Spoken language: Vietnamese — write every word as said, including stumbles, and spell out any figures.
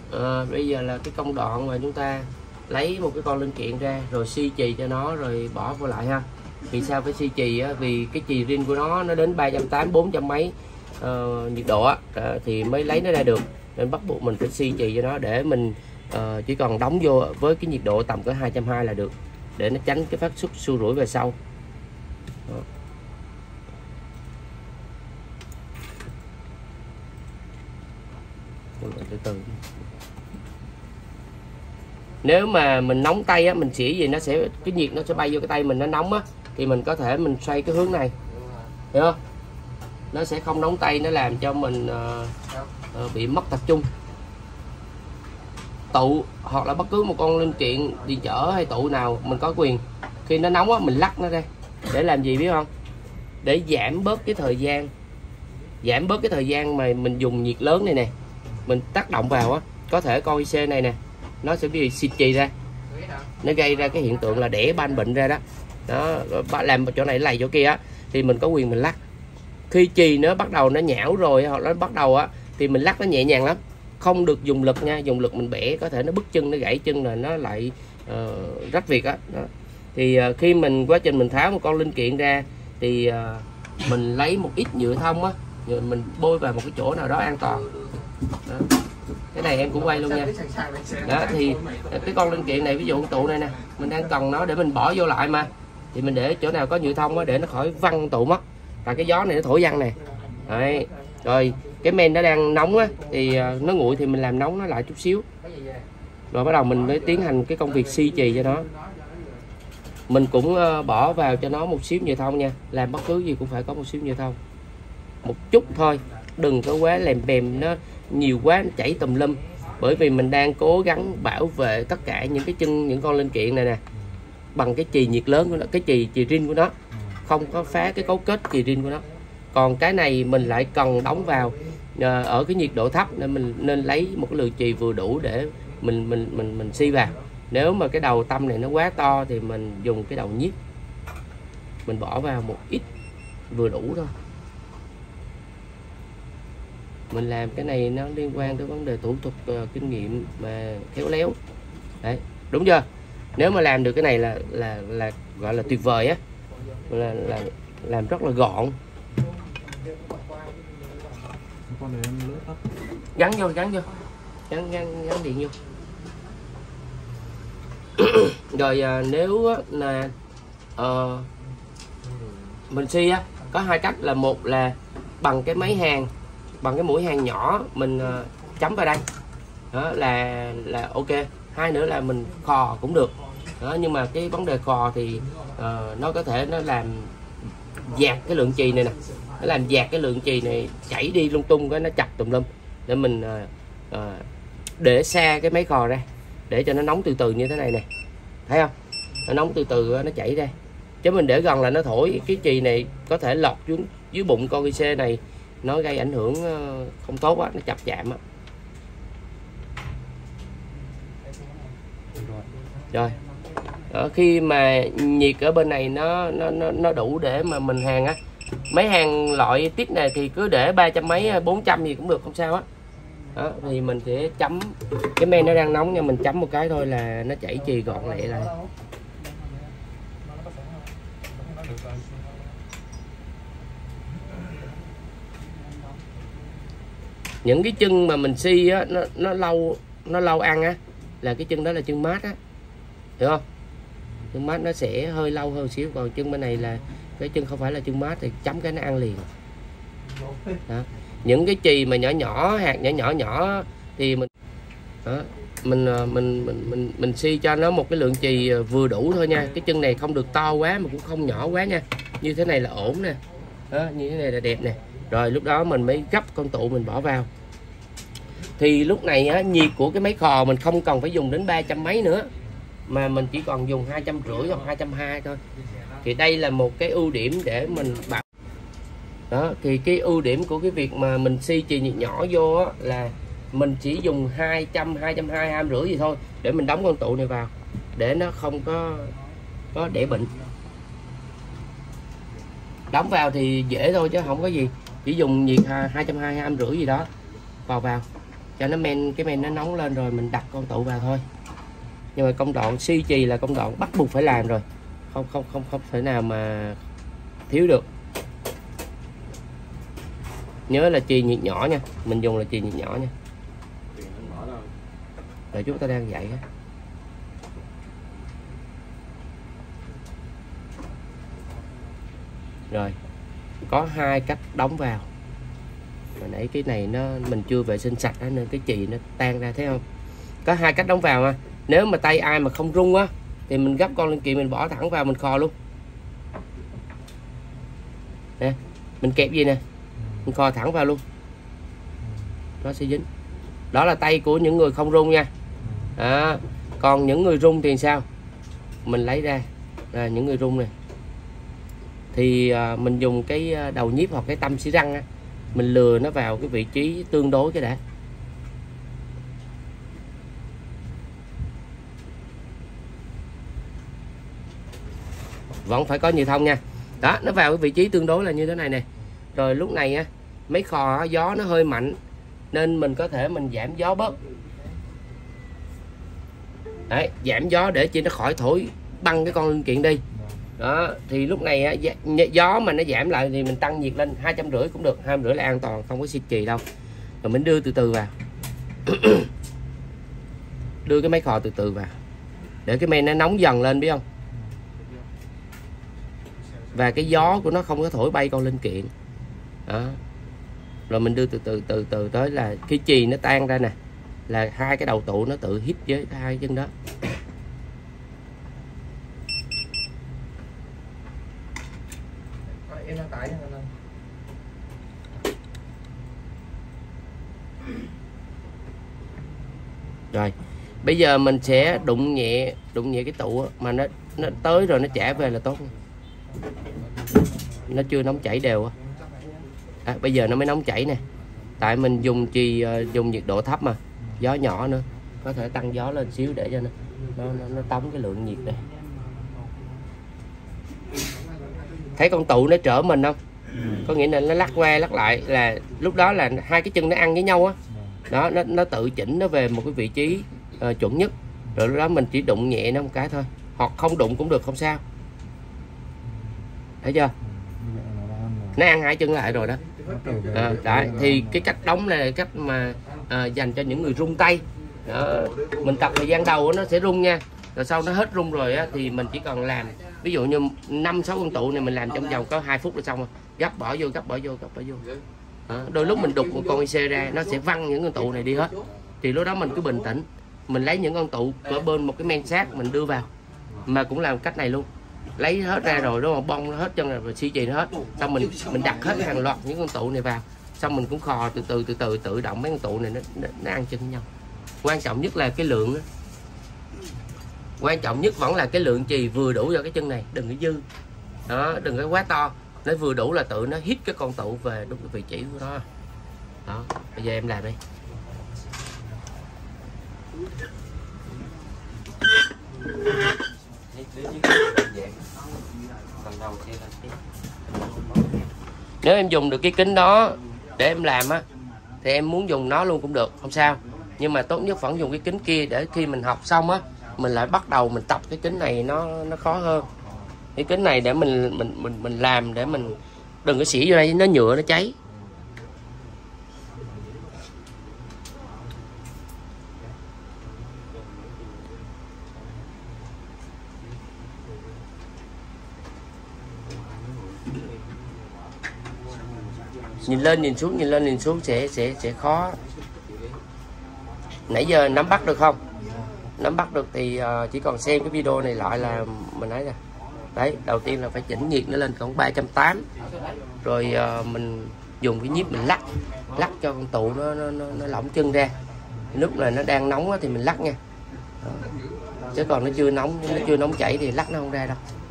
à, bây giờ là cái công đoạn mà chúng ta lấy một cái con linh kiện ra rồi xi chì cho nó rồi bỏ vô lại ha. Vì sao phải xi chì á? Vì cái chì rin của nó nó đến ba trăm tám mươi, bốn trăm mấy uh, nhiệt độ á, à, thì mới lấy nó ra được, nên bắt buộc mình phải xi chì cho nó để mình uh, chỉ còn đóng vô với cái nhiệt độ tầm cỡ hai trăm hai mươi là được, để nó tránh cái phát xuất xua rủi về sau. Đó. Từ từ. Nếu mà mình nóng tay á, mình chỉ gì nó sẽ cái nhiệt nó sẽ bay vô cái tay mình, nó nóng á, thì mình có thể mình xoay cái hướng này, hiểu không? Nó sẽ không nóng tay, nó làm cho mình uh, uh, bị mất tập trung. Tụ hoặc là bất cứ một con linh kiện điện trở hay tụ nào mình có quyền khi nó nóng á, mình lắc nó ra để làm gì biết không? Để giảm bớt cái thời gian, giảm bớt cái thời gian mà mình dùng nhiệt lớn này nè, mình tác động vào á, có thể con i xê này nè nó sẽ bị xịt chì ra, nó gây ra cái hiện tượng là đẻ ban bệnh ra đó. Đó, làm chỗ này lầy chỗ kia á, thì mình có quyền mình lắc. Khi chì nó bắt đầu nó nhão rồi hoặc nó bắt đầu á, thì mình lắc nó nhẹ nhàng lắm, không được dùng lực nha. Dùng lực mình bẻ có thể nó bứt chân, nó gãy chân rồi nó lại uh, rách việc á. Đó. Thì uh, khi mình quá trình mình tháo một con linh kiện ra thì uh, mình lấy một ít nhựa thông á, rồi mình bôi vào một cái chỗ nào đó an toàn. Đó. Cái này em cũng quay luôn nha. Đó thì cái con linh kiện này, ví dụ tụ này nè, mình đang cần nó để mình bỏ vô lại mà, thì mình để chỗ nào có nhựa thông á để nó khỏi văng tụ mất. Và cái gió này nó thổi văng nè. Đấy. Rồi cái men nó đang nóng á, thì nó nguội thì mình làm nóng nó lại chút xíu. Rồi bắt đầu mình mới tiến hành cái công việc xi chì cho nó. Mình cũng bỏ vào cho nó một xíu nhựa thông nha. Làm bất cứ gì cũng phải có một xíu nhựa thông, một chút thôi, đừng có quá lèm bèm nó nhiều quá nó chảy tùm lum. Bởi vì mình đang cố gắng bảo vệ tất cả những cái chân, những con linh kiện này nè bằng cái chì nhiệt lớn của nó, cái chì chì rin của nó, không có phá cái cấu kết chì rin của nó. Còn cái này mình lại cần đóng vào ở cái nhiệt độ thấp, nên mình nên lấy một cái lượng chì vừa đủ để mình mình mình mình xi vào. Nếu mà cái đầu tâm này nó quá to thì mình dùng cái đầu nhíp, mình bỏ vào một ít vừa đủ thôi. Mình làm cái này nó liên quan tới vấn đề thủ thuật uh, kinh nghiệm và khéo léo. Đấy, đúng chưa? Nếu mà làm được cái này là là là gọi là tuyệt vời á, là, là làm rất là gọn. Gắn vô, gắn vô, gắn gắn, gắn điện vô. Rồi uh, nếu là uh, mình xi á, có hai cách, là một là bằng cái máy hàng, bằng cái mũi hàng nhỏ mình uh, chấm vào đây, đó là là ok. Hai nữa là mình khò cũng được đó, nhưng mà cái vấn đề khò thì uh, nó có thể nó làm dạt cái lượng chì này nè, nó làm dạt cái lượng chì này chảy đi lung tung, cái nó chặt tùm lum. Để mình uh, uh, để xa cái máy khò ra để cho nó nóng từ từ như thế này nè, thấy không? Nó nóng từ từ nó chảy ra, chứ mình để gần là nó thổi cái chì này có thể lọt xuống dưới bụng con i xê này, nó gây ảnh hưởng không tốt á, nó chập chạm á. Rồi đó, khi mà nhiệt ở bên này nó nó nó, nó đủ để mà mình hàng á, mấy hàng loại tiếp này thì cứ để ba trăm mấy, bốn trăm gì cũng được, không sao á. Đó, thì mình sẽ chấm cái men nó đang nóng nha, mình chấm một cái thôi là nó chảy chì gọn lẹ lại. Những cái chân mà mình xi á, nó nó lâu nó lâu ăn á, là cái chân đó là chân mát á, hiểu không? Chân mát nó sẽ hơi lâu hơn xíu, còn chân bên này là cái chân không phải là chân mát thì chấm cái nó ăn liền. Đó. Những cái chì mà nhỏ nhỏ, hạt nhỏ nhỏ nhỏ thì mình đó, mình mình mình mình mình xi cho nó một cái lượng chì vừa đủ thôi nha. Cái chân này không được to quá mà cũng không nhỏ quá nha. Như thế này là ổn nè. Đó, như thế này là đẹp nè. Rồi lúc đó mình mới gấp con tụ mình bỏ vào. Thì lúc này á, nhiệt của cái máy khò mình không cần phải dùng đến ba trăm mấy nữa, mà mình chỉ còn dùng hai trăm rưỡi hoặc hai trăm hai mươi thôi. Thì đây là một cái ưu điểm để mình bảo. Đó, thì cái ưu điểm của cái việc mà mình xi chì nhiệt nhỏ vô á, là mình chỉ dùng hai trăm, hai trăm hai mươi, hai trăm rưỡi gì thôi để mình đóng con tụ này vào để nó không có có đẻ bệnh. Đóng vào thì dễ thôi chứ không có gì, chỉ dùng nhiệt hai trăm hai mươi, hai trăm rưỡi gì đó vào vào cho nó men, cái men nó nóng lên rồi mình đặt con tụ vào thôi. Nhưng mà công đoạn suy trì là công đoạn bắt buộc phải làm rồi, không không không không thể nào mà thiếu được. Nhớ là chì nhiệt nhỏ nha, mình dùng là chì nhiệt nhỏ nha. Rồi chúng ta đang dậy á. Rồi có hai cách đóng vào. Hồi nãy cái này nó mình chưa vệ sinh sạch đó, nên cái chì nó tan ra, thấy không? Có hai cách đóng vào ha. Nếu mà tay ai mà không rung á thì mình gấp con linh kiện mình bỏ thẳng vào mình khò luôn nè, mình kẹp gì nè, mình khò thẳng vào luôn, nó sẽ dính. Đó là tay của những người không rung nha. Đó. Còn những người rung thì sao? Mình lấy ra là những người rung này thì à, mình dùng cái đầu nhíp hoặc cái tâm xi răng á, mình lừa nó vào cái vị trí tương đối cái đã. Vẫn phải có nhì thông nha. Đó, nó vào cái vị trí tương đối là như thế này nè. Rồi lúc này á, mấy khò gió nó hơi mạnh nên mình có thể mình giảm gió bớt. Đấy, giảm gió để cho nó khỏi thổi băng cái con linh kiện đi. Đó, thì lúc này á, gió mà nó giảm lại thì mình tăng nhiệt lên hai trăm rưỡi cũng được, hai trăm rưỡi là an toàn, không có xịt chì đâu. Rồi mình đưa từ từ vào. Đưa cái máy khò từ từ vào để cái men nó nóng dần lên, biết không? Và cái gió của nó không có thổi bay con linh kiện. Đó. Rồi mình đưa từ từ từ từ tới là cái chì nó tan ra nè, là hai cái đầu tụ nó tự hít với hai chân đó. Rồi bây giờ mình sẽ đụng nhẹ đụng nhẹ cái tụ mà nó nó tới rồi nó trả về là tốt. Nó chưa nóng chảy đều á. À, bây giờ nó mới nóng chảy nè, tại mình dùng chì dùng nhiệt độ thấp mà, gió nhỏ nữa, có thể tăng gió lên xíu để cho nó nó, nó, nó tống cái lượng nhiệt này. Thấy con tụ nó trở mình không? Có nghĩa là nó lắc qua lắc lại, là lúc đó là hai cái chân nó ăn với nhau á. Đó, nó nó tự chỉnh nó về một cái vị trí uh, chuẩn nhất. Rồi lúc đó mình chỉ đụng nhẹ nó một cái thôi, hoặc không đụng cũng được, không sao. Thấy chưa? Nó ăn hai chân lại rồi đó. À, đấy, thì cái cách đóng này là cách mà à, dành cho những người rung tay. Đó. Mình tập thời gian đầu nó sẽ rung nha, rồi sau nó hết rung rồi á, thì mình chỉ cần làm ví dụ như năm sáu con tụ này mình làm trong vòng có hai phút là xong rồi. Gấp bỏ vô, gấp bỏ vô, gấp bỏ vô. Đó. Đôi lúc mình đục một con i xê ra nó sẽ văng những con tụ này đi hết, thì lúc đó mình cứ bình tĩnh, mình lấy những con tụ ở bên một cái men sắt mình đưa vào, mà cũng làm cách này luôn. Lấy hết ra rồi đúng không, bong nó hết chân rồi, rồi xi chì nó hết, xong mình mình đặt hết hàng loạt những con tụ này vào, xong mình cũng khò từ từ từ từ tự động mấy con tụ này nó, nó, nó ăn chân với nhau. Quan trọng nhất là cái lượng đó. Quan trọng nhất vẫn là cái lượng chì vừa đủ cho cái chân này, đừng có dư đó, đừng có quá to, nó vừa đủ là tự nó hít cái con tụ về đúng cái vị trí của nó. Đó, bây giờ em làm đi. Nếu em dùng được cái kính đó để em làm á, thì em muốn dùng nó luôn cũng được, không sao. Nhưng mà tốt nhất vẫn dùng cái kính kia, để khi mình học xong á, mình lại bắt đầu mình tập cái kính này nó nó khó hơn. Cái kính này để mình mình mình mình làm để mình đừng có xỉ vô đây, nó nhựa nó cháy. Nhìn lên nhìn xuống, nhìn lên nhìn xuống sẽ sẽ sẽ khó. Nãy giờ nắm bắt được không? Nắm bắt được thì uh, chỉ còn xem cái video này lại là mình thấy nè. Đấy, đầu tiên là phải chỉnh nhiệt nó lên khoảng ba trăm tám mươi. Rồi uh, mình dùng cái nhíp mình lắc, lắc cho con tụ nó nó nó, nó lỏng chân ra. Lúc này nó đang nóng thì mình lắc nha. Đó. Chứ còn nó chưa nóng, nó chưa nóng chảy thì lắc nó không ra đâu.